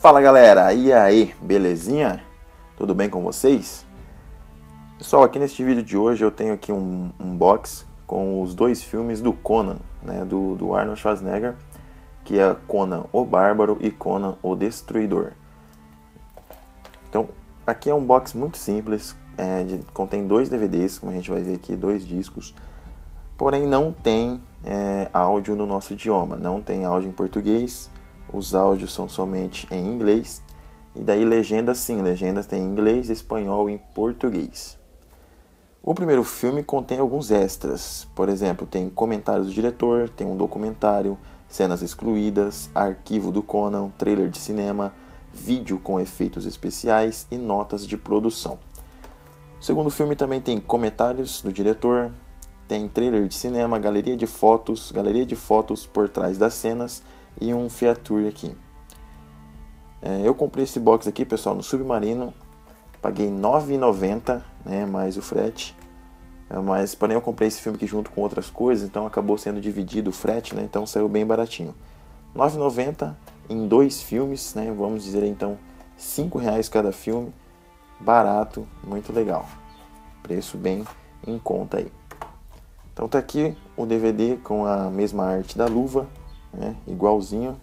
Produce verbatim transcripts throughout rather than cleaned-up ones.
Fala galera, e aí, belezinha? Tudo bem com vocês? Pessoal, aqui neste vídeo de hoje eu tenho aqui um, um box com os dois filmes do Conan, né, do, do Arnold Schwarzenegger, que é Conan o Bárbaro e Conan o Destruidor. Então, aqui é um box muito simples, é, de, contém dois D V Ds, como a gente vai ver aqui, dois discos, porém não tem é, áudio no nosso idioma, não tem áudio em português. Os áudios são somente em inglês. E daí legendas sim, legendas tem em inglês, espanhol e português. O primeiro filme contém alguns extras. Por exemplo, tem comentários do diretor, tem um documentário, cenas excluídas, arquivo do Conan, trailer de cinema, vídeo com efeitos especiais e notas de produção. O segundo filme também tem comentários do diretor, tem trailer de cinema, galeria de fotos, galeria de fotos por trás das cenas e um feature aqui. É, eu comprei esse box aqui, pessoal, no Submarino, paguei nove reais e noventa centavos, né, mais o frete. É, mas porém eu comprei esse filme aqui junto com outras coisas, então acabou sendo dividido o frete, né, então saiu bem baratinho. nove reais e noventa centavos em dois filmes, né, vamos dizer então cinco reais cada filme, barato, muito legal. Preço bem em conta aí. Então tá aqui o D V D com a mesma arte da luva, né, igualzinho.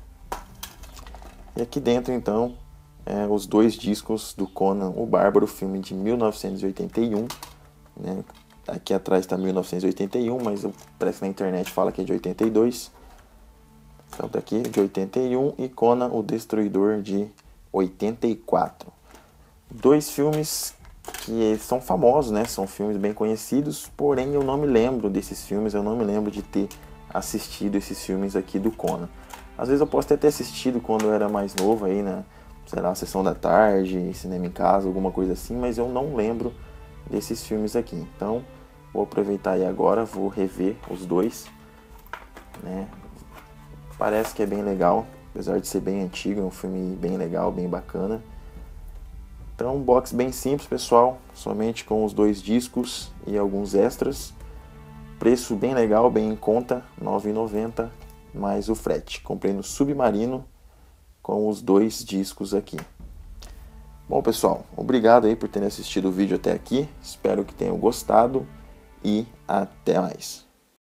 E aqui dentro então é, os dois discos do Conan o Bárbaro, filme de mil novecentos e oitenta e um, né? Aqui atrás está mil novecentos e oitenta e um, mas parece que na internet fala que é de oitenta e dois. Então tá aqui de oitenta e um e Conan o Destruidor de oitenta e quatro. Dois filmes que são famosos, né? São filmes bem conhecidos, porém eu não me lembro desses filmes, eu não me lembro de ter assistido esses filmes aqui do Conan. Às vezes eu posso até ter assistido quando eu era mais novo aí, né? Sei lá, Sessão da Tarde, Cinema em Casa, alguma coisa assim, mas eu não lembro desses filmes aqui. Então, vou aproveitar aí agora, vou rever os dois, né? Parece que é bem legal, apesar de ser bem antigo, é um filme bem legal, bem bacana. Então, um box bem simples, pessoal, somente com os dois discos e alguns extras. Preço bem legal, bem em conta, nove reais e noventa centavos mais o frete. Comprei no Submarino com os dois discos aqui. Bom, pessoal, obrigado aí por terem assistido o vídeo até aqui. Espero que tenham gostado e até mais.